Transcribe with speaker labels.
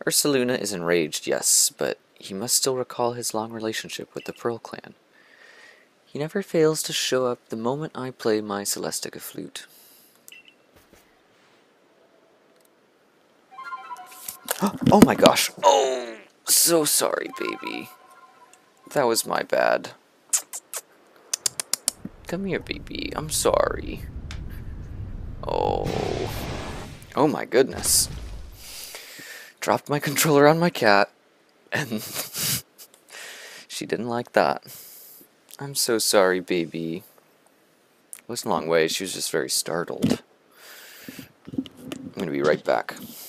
Speaker 1: Ursaluna is enraged, yes, but he must still recall his long relationship with the Pearl Clan. He never fails to show up the moment I play my Celestica flute. Oh my gosh. Oh, so sorry, baby. That was my bad. Come here, baby. I'm sorry. Oh. Oh my goodness. Dropped my controller on my cat, and she didn't like that. I'm so sorry, baby. It wasn't a long way. She was just very startled. I'm gonna be right back.